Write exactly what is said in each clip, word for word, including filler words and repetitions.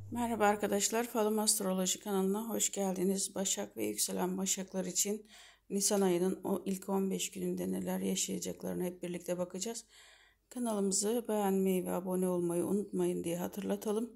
Merhaba arkadaşlar, Falım Astroloji kanalına hoş geldiniz. Başak ve yükselen Başaklar için Nisan ayının o ilk on beş gününde neler yaşayacaklarına hep birlikte bakacağız. Kanalımızı beğenmeyi ve abone olmayı unutmayın diye hatırlatalım.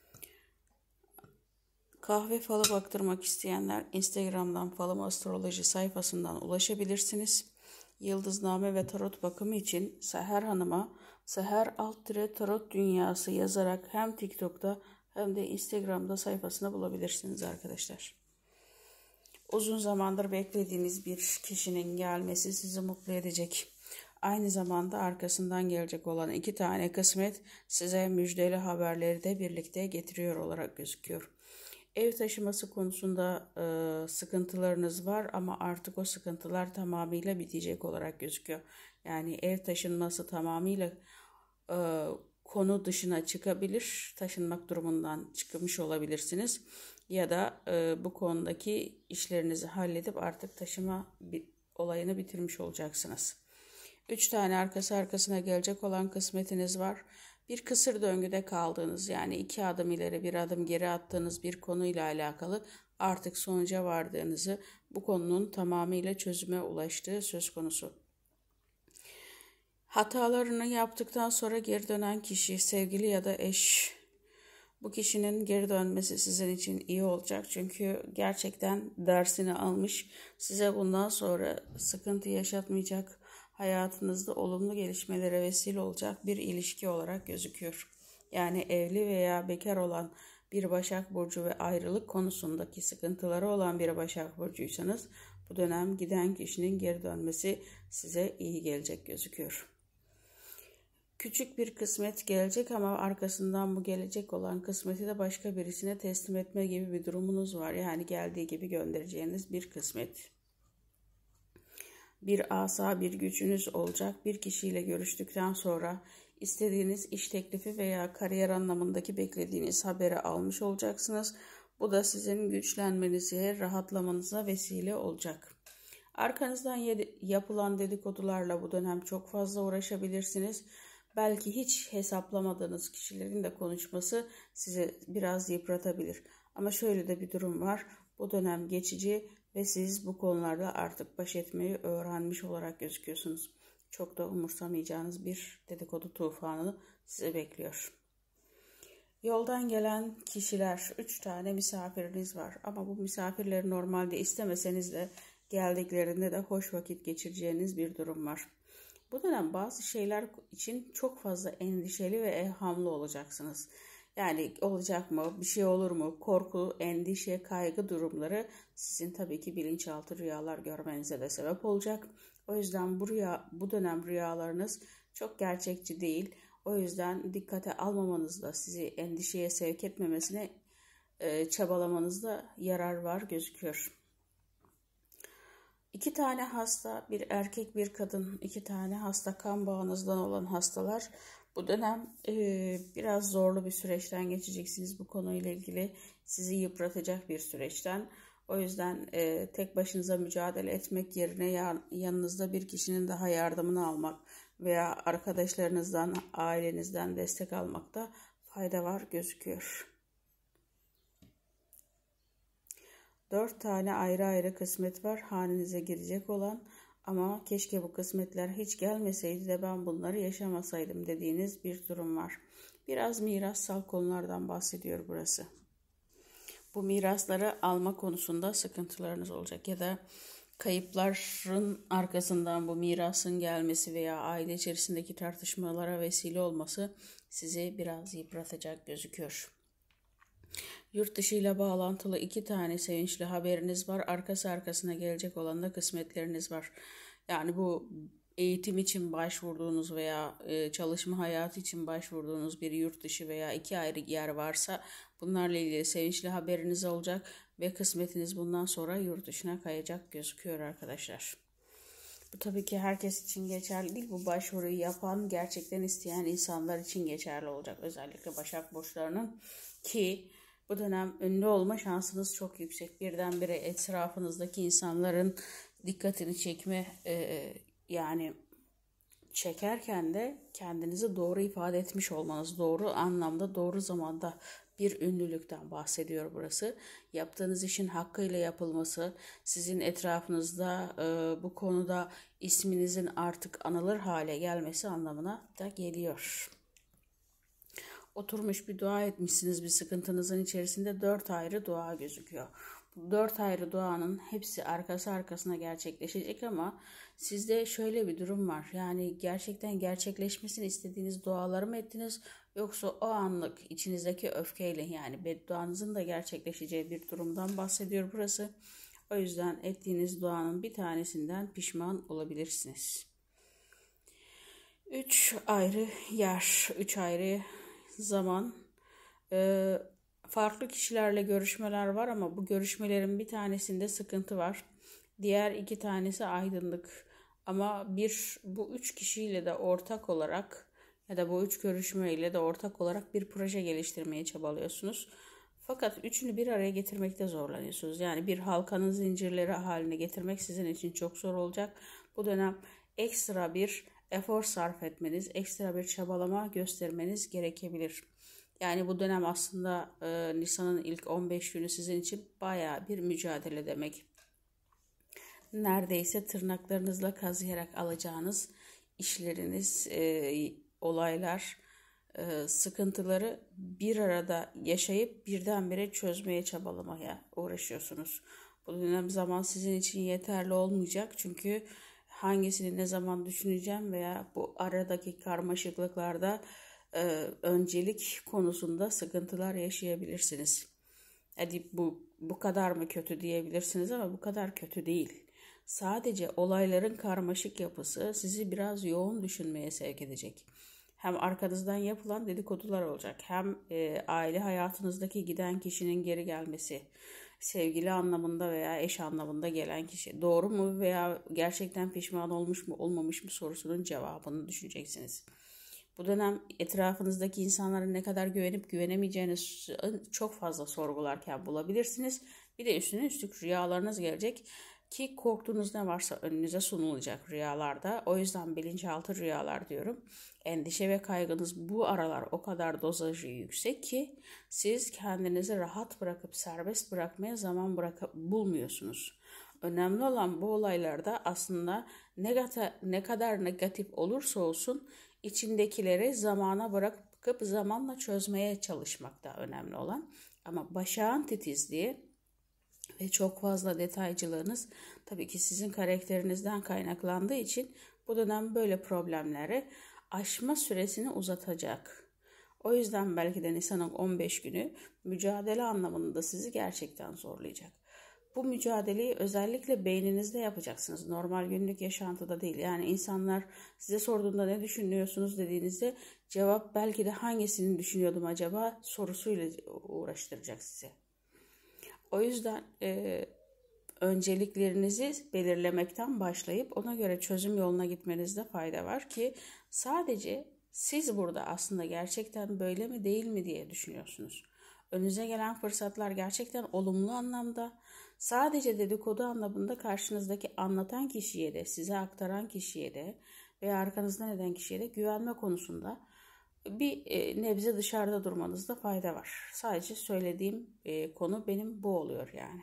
Kahve falı baktırmak isteyenler Instagram'dan Falım Astroloji sayfasından ulaşabilirsiniz. Yıldızname ve tarot bakımı için Seher Hanım'a Seher alt tarot dünyası yazarak hem TikTok'ta hem de Instagram'da sayfasını bulabilirsiniz arkadaşlar. Uzun zamandır beklediğiniz bir kişinin gelmesi sizi mutlu edecek. Aynı zamanda arkasından gelecek olan iki tane kısmet size müjdeli haberleri de birlikte getiriyor olarak gözüküyor. Ev taşıması konusunda e, sıkıntılarınız var ama artık o sıkıntılar tamamıyla bitecek olarak gözüküyor. Yani ev taşınması tamamıyla e, konu dışına çıkabilir, taşınmak durumundan çıkmış olabilirsiniz. Ya da e, bu konudaki işlerinizi halledip artık taşıma olayını bitirmiş olacaksınız. Üç tane arkası arkasına gelecek olan kısmetiniz var. Bir kısır döngüde kaldığınız, yani iki adım ileri bir adım geri attığınız bir konuyla alakalı artık sonuca vardığınızı, bu konunun tamamıyla çözüme ulaştığı söz konusu. Hatalarını yaptıktan sonra geri dönen kişi, sevgili ya da eş, bu kişinin geri dönmesi sizin için iyi olacak. Çünkü gerçekten dersini almış, size bundan sonra sıkıntı yaşatmayacak, hayatınızda olumlu gelişmelere vesile olacak bir ilişki olarak gözüküyor. Yani evli veya bekar olan bir Başak Burcu ve ayrılık konusundaki sıkıntıları olan bir Başak Burcuysanız bu dönem giden kişinin geri dönmesi size iyi gelecek gözüküyor. Küçük bir kısmet gelecek ama arkasından bu gelecek olan kısmeti de başka birisine teslim etme gibi bir durumunuz var. Yani geldiği gibi göndereceğiniz bir kısmet. Bir asa, bir gücünüz olacak. Bir kişiyle görüştükten sonra istediğiniz iş teklifi veya kariyer anlamındaki beklediğiniz haberi almış olacaksınız. Bu da sizin güçlenmenize, rahatlamanıza vesile olacak. Arkanızdan yapılan dedikodularla bu dönem çok fazla uğraşabilirsiniz. Belki hiç hesaplamadığınız kişilerin de konuşması sizi biraz yıpratabilir. Ama şöyle de bir durum var. Bu dönem geçici ve siz bu konularda artık baş etmeyi öğrenmiş olarak gözüküyorsunuz. Çok da umursamayacağınız bir dedikodu tufanı sizi bekliyor. Yoldan gelen kişiler, üç tane misafiriniz var. Ama bu misafirleri normalde istemeseniz de geldiklerinde de hoş vakit geçireceğiniz bir durum var. Bu dönem bazı şeyler için çok fazla endişeli ve evhamlı olacaksınız. Yani olacak mı, bir şey olur mu, korku, endişe, kaygı durumları sizin tabii ki bilinçaltı rüyalar görmenize de sebep olacak. O yüzden bu, rüya, bu dönem rüyalarınız çok gerçekçi değil. O yüzden dikkate almamanızda, sizi endişeye sevk etmemesine e, çabalamanızda yarar var gözüküyor. İki tane hasta, bir erkek bir kadın, iki tane hasta, kan bağınızdan olan hastalar. Bu dönem e, biraz zorlu bir süreçten geçeceksiniz. Bu konuyla ilgili sizi yıpratacak bir süreçten. O yüzden e, tek başınıza mücadele etmek yerine yan, yanınızda bir kişinin daha yardımını almak veya arkadaşlarınızdan, ailenizden destek almakta fayda var gözüküyor. Dört tane ayrı ayrı kısmet var hanenize girecek olan, ama keşke bu kısmetler hiç gelmeseydi de ben bunları yaşamasaydım dediğiniz bir durum var. Biraz mirassal konulardan bahsediyor burası. Bu mirasları alma konusunda sıkıntılarınız olacak ya da kayıpların arkasından bu mirasın gelmesi veya aile içerisindeki tartışmalara vesile olması sizi biraz yıpratacak gözüküyor. Yurt dışı ile bağlantılı iki tane sevinçli haberiniz var. Arkası arkasına gelecek olan da kısmetleriniz var. Yani bu eğitim için başvurduğunuz veya çalışma hayatı için başvurduğunuz bir yurt dışı veya iki ayrı yer varsa bunlarla ilgili sevinçli haberiniz olacak ve kısmetiniz bundan sonra yurt dışına kayacak gözüküyor arkadaşlar. Bu tabii ki herkes için geçerli değil. Bu başvuruyu yapan, gerçekten isteyen insanlar için geçerli olacak. Özellikle Başak burçlarının, ki bu dönem ünlü olma şansınız çok yüksek. Birdenbire etrafınızdaki insanların dikkatini çekme, e, yani çekerken de kendinizi doğru ifade etmiş olmanız, doğru anlamda, doğru zamanda bir ünlülükten bahsediyor burası. Yaptığınız işin hakkıyla yapılması, sizin etrafınızda e, bu konuda isminizin artık anılır hale gelmesi anlamına da geliyor. Oturmuş bir dua etmişsiniz, bir sıkıntınızın içerisinde dört ayrı dua gözüküyor. Bu dört ayrı duanın hepsi arkası arkasına gerçekleşecek ama sizde şöyle bir durum var. Yani gerçekten gerçekleşmesini istediğiniz duaları mı ettiniz, yoksa o anlık içinizdeki öfkeyle, yani bedduanızın da gerçekleşeceği bir durumdan bahsediyor burası. O yüzden ettiğiniz duanın bir tanesinden pişman olabilirsiniz. Üç ayrı yer, üç ayrı zaman, e, farklı kişilerle görüşmeler var ama bu görüşmelerin bir tanesinde sıkıntı var. Diğer iki tanesi aydınlık. Ama bir bu üç kişiyle de ortak olarak ya da bu üç görüşmeyle de ortak olarak bir proje geliştirmeye çabalıyorsunuz. Fakat üçünü bir araya getirmekte zorlanıyorsunuz. Yani bir halkanın zincirleri haline getirmek sizin için çok zor olacak. Bu dönem ekstra bir efor sarf etmeniz, ekstra bir çabalama göstermeniz gerekebilir. Yani bu dönem aslında e, Nisan'ın ilk on beş günü sizin için bayağı bir mücadele demek. Neredeyse tırnaklarınızla kazıyarak alacağınız işleriniz, e, olaylar, e, sıkıntıları bir arada yaşayıp birdenbire çözmeye çabalamaya uğraşıyorsunuz. Bu dönem zaman sizin için yeterli olmayacak çünkü hangisini ne zaman düşüneceğim veya bu aradaki karmaşıklıklarda e, öncelik konusunda sıkıntılar yaşayabilirsiniz. Hadi bu bu kadar mı kötü diyebilirsiniz ama bu kadar kötü değil. Sadece olayların karmaşık yapısı sizi biraz yoğun düşünmeye sevk edecek. Hem arkanızdan yapılan dedikodular olacak, hem e, aile hayatınızdaki giden kişinin geri gelmesi, sevgili anlamında veya eş anlamında gelen kişi doğru mu veya gerçekten pişman olmuş mu olmamış mı sorusunun cevabını düşüneceksiniz. Bu dönem etrafınızdaki insanlara ne kadar güvenip güvenemeyeceğiniz çok fazla sorgularken bulabilirsiniz. Bir de üstüne üstlük rüyalarınız gelecek ki korktuğunuz ne varsa önünüze sunulacak rüyalarda. O yüzden bilinçaltı rüyalar diyorum. Endişe ve kaygınız bu aralar o kadar dozajı yüksek ki siz kendinizi rahat bırakıp serbest bırakmaya zaman bırakıp bulmuyorsunuz. Önemli olan bu olaylarda aslında negatif, ne kadar negatif olursa olsun içindekileri zamana bırakıp zamanla çözmeye çalışmak da önemli olan. Ama başağın titizliği ve çok fazla detaycılığınız tabii ki sizin karakterinizden kaynaklandığı için bu dönem böyle problemleri aşma süresini uzatacak. O yüzden belki de Nisan'ın on beş günü mücadele anlamında sizi gerçekten zorlayacak. Bu mücadeleyi özellikle beyninizde yapacaksınız. Normal günlük yaşantıda değil. Yani insanlar size sorduğunda ne düşünüyorsunuz dediğinizde cevap belki de hangisini düşünüyordum acaba sorusuyla uğraştıracak sizi. O yüzden e, önceliklerinizi belirlemekten başlayıp ona göre çözüm yoluna gitmenizde fayda var ki sadece siz burada aslında gerçekten böyle mi değil mi diye düşünüyorsunuz. Önünüze gelen fırsatlar gerçekten olumlu anlamda, sadece dedikodu anlamında karşınızdaki anlatan kişiye de, size aktaran kişiye de veya arkanızdan eden kişiye de güvenme konusunda bir e, nebze dışarıda durmanızda fayda var. Sadece söylediğim e, konu benim bu oluyor yani.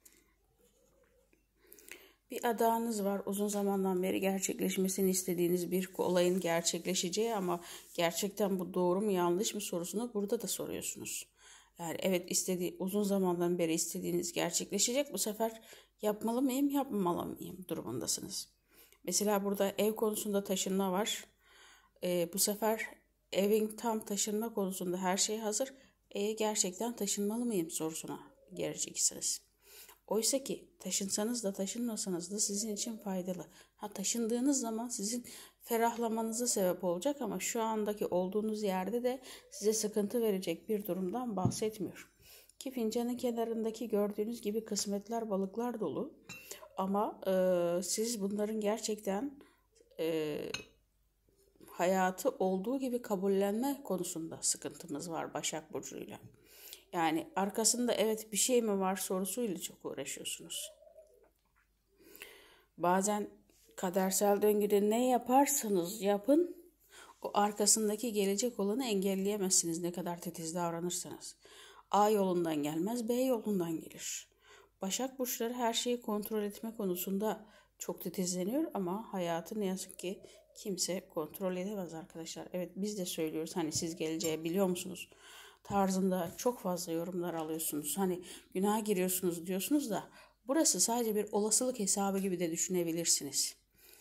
Bir adağınız var. Uzun zamandan beri gerçekleşmesini istediğiniz bir olayın gerçekleşeceği ama gerçekten bu doğru mu yanlış mı sorusunu burada da soruyorsunuz. Yani evet, istediği uzun zamandan beri istediğiniz gerçekleşecek. Bu sefer yapmalı mıyım, yapmamalı mıyım durumundasınız. Mesela burada ev konusunda taşınma var. E, bu sefer evin tam taşınma konusunda her şey hazır. E, gerçekten taşınmalı mıyım sorusuna geleceksiniz. Oysa ki taşınsanız da taşınmasanız da sizin için faydalı. Ha, taşındığınız zaman sizin ferahlamanıza sebep olacak ama şu andaki olduğunuz yerde de size sıkıntı verecek bir durumdan bahsetmiyor. Ki fincanın kenarındaki gördüğünüz gibi kısmetler, balıklar dolu. Ama e, siz bunların gerçekten e, hayatı olduğu gibi kabullenme konusunda sıkıntımız var Başak Burcu'yla. Yani arkasında evet bir şey mi var sorusuyla çok uğraşıyorsunuz. Bazen kadersel döngüde ne yaparsanız yapın, o arkasındaki gelecek olanı engelleyemezsiniz ne kadar titiz davranırsanız. A yolundan gelmez, B yolundan gelir. Başak burçları her şeyi kontrol etme konusunda çok titizleniyor ama hayatı ne yazık ki kimse kontrol edemez arkadaşlar. Evet, biz de söylüyoruz, hani siz geleceği biliyor musunuz tarzında çok fazla yorumlar alıyorsunuz. Hani günaha giriyorsunuz diyorsunuz da burası sadece bir olasılık hesabı gibi de düşünebilirsiniz.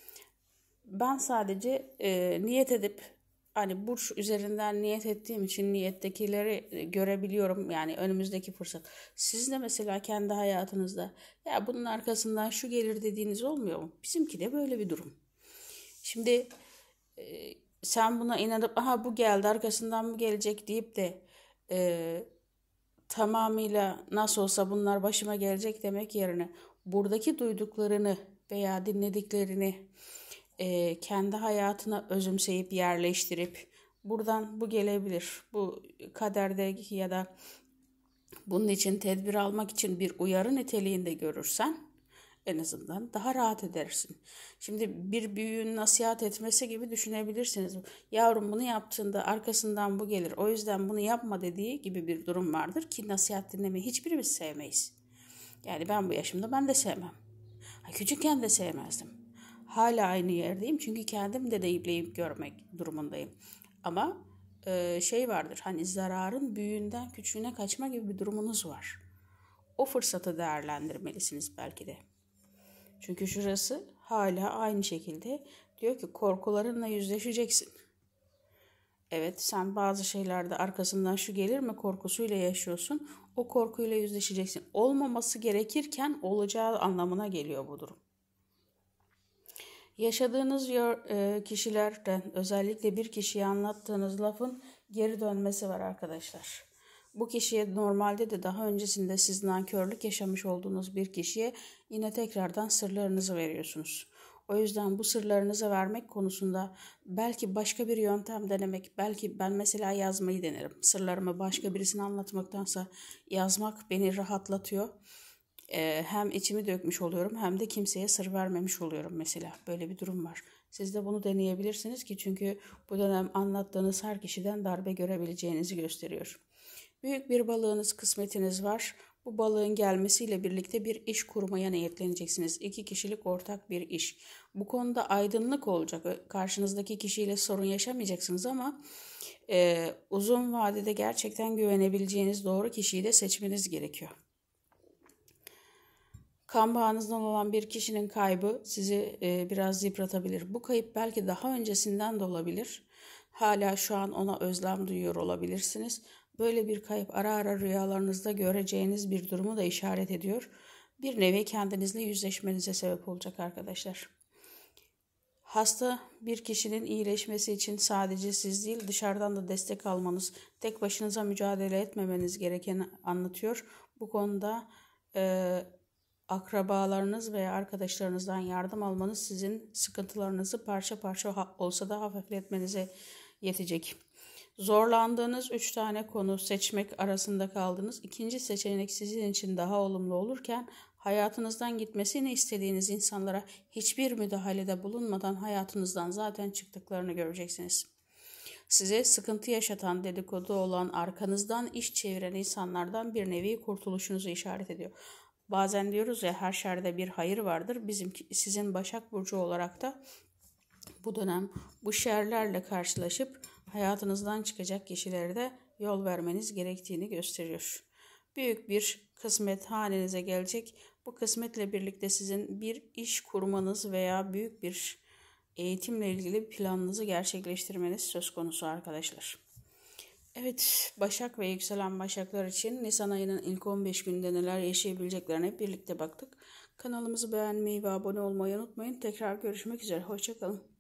Ben sadece e, niyet edip, hani burç üzerinden niyet ettiğim için niyettekileri görebiliyorum. Yani önümüzdeki fırsat. Siz de mesela kendi hayatınızda ya bunun arkasından şu gelir dediğiniz olmuyor mu? Bizimki de böyle bir durum. Şimdi e, sen buna inanıp aha bu geldi arkasından bu gelecek deyip de e, tamamıyla nasıl olsa bunlar başıma gelecek demek yerine buradaki duyduklarını veya dinlediklerini e, kendi hayatına özümseyip yerleştirip buradan bu gelebilir, bu kaderde ya da bunun için tedbir almak için bir uyarı niteliğinde görürsen en azından daha rahat edersin. Şimdi bir büyüğün nasihat etmesi gibi düşünebilirsiniz. Yavrum bunu yaptığında arkasından bu gelir, o yüzden bunu yapma dediği gibi bir durum vardır ki nasihat dinlemeyi hiçbirimiz sevmeyiz. Yani ben bu yaşımda ben de sevmem. Küçükken de sevmezdim. Hala aynı yerdeyim çünkü kendim de deneyimleyip görmek durumundayım. Ama e, şey vardır, hani zararın büyüğünden küçüğüne kaçma gibi bir durumunuz var. O fırsatı değerlendirmelisiniz belki de. Çünkü şurası hala aynı şekilde diyor ki korkularınla yüzleşeceksin. Evet, sen bazı şeylerde arkasından şu gelir mi korkusuyla yaşıyorsun. O korkuyla yüzleşeceksin. Olmaması gerekirken olacağı anlamına geliyor bu durum. Yaşadığınız kişilerden özellikle bir kişiye anlattığınız lafın geri dönmesi var arkadaşlar. Bu kişiye normalde de daha öncesinde siz nankörlük yaşamış olduğunuz bir kişiye yine tekrardan sırlarınızı veriyorsunuz. O yüzden bu sırlarınızı vermek konusunda belki başka bir yöntem denemek, belki ben mesela yazmayı denerim. Sırlarımı başka birisine anlatmaktansa yazmak beni rahatlatıyor. Ee, hem içimi dökmüş oluyorum hem de kimseye sır vermemiş oluyorum mesela. Böyle bir durum var. Siz de bunu deneyebilirsiniz ki çünkü bu dönem anlattığınız her kişiden darbe görebileceğinizi gösteriyor. Büyük bir balığınız, kısmetiniz var. Bu balığın gelmesiyle birlikte bir iş kurmaya niyetleneceksiniz. İki kişilik ortak bir iş. Bu konuda aydınlık olacak. Karşınızdaki kişiyle sorun yaşamayacaksınız ama e, uzun vadede gerçekten güvenebileceğiniz doğru kişiyi de seçmeniz gerekiyor. Kan bağınızdan olan bir kişinin kaybı sizi e, biraz yıpratabilir. Bu kayıp belki daha öncesinden de olabilir. Hala şu an ona özlem duyuyor olabilirsiniz. Böyle bir kayıp ara ara rüyalarınızda göreceğiniz bir durumu da işaret ediyor. Bir nevi kendinizle yüzleşmenize sebep olacak arkadaşlar. Hasta bir kişinin iyileşmesi için sadece siz değil dışarıdan da destek almanız, tek başınıza mücadele etmemeniz gerekeni anlatıyor. Bu konuda e, akrabalarınız veya arkadaşlarınızdan yardım almanız sizin sıkıntılarınızı parça parça olsa da hafifletmenize yetecek. Zorlandığınız üç tane konu seçmek arasında kaldınız. İkinci seçenek sizin için daha olumlu olurken hayatınızdan gitmesini istediğiniz insanlara hiçbir müdahalede bulunmadan hayatınızdan zaten çıktıklarını göreceksiniz. Size sıkıntı yaşatan, dedikodu olan, arkanızdan iş çeviren insanlardan bir nevi kurtuluşunuzu işaret ediyor. Bazen diyoruz ya her şerde bir hayır vardır. Bizim sizin Başak Burcu olarak da bu dönem bu şerlerle karşılaşıp hayatınızdan çıkacak kişilere de yol vermeniz gerektiğini gösteriyor. Büyük bir kısmet hanenize gelecek. Bu kısmetle birlikte sizin bir iş kurmanız veya büyük bir eğitimle ilgili planınızı gerçekleştirmeniz söz konusu arkadaşlar. Evet, Başak ve yükselen Başaklar için Nisan ayının ilk on beş günde neler yaşayabileceklerine hep birlikte baktık. Kanalımızı beğenmeyi ve abone olmayı unutmayın. Tekrar görüşmek üzere. Hoşça kalın.